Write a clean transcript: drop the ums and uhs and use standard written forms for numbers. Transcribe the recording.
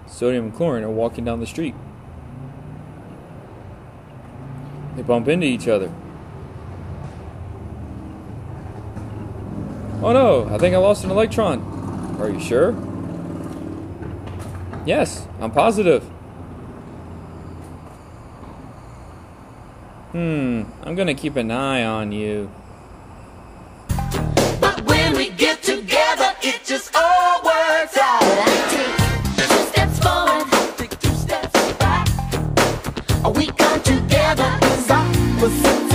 Sodium and chlorine are walking down the street. They bump into each other. Oh no, I think I lost an electron. Are you sure? Yes, I'm positive. I'm gonna keep an eye on you. But when we get together, it just all works out. I take 2 steps forward, take 2 steps back. We come together 'cause I was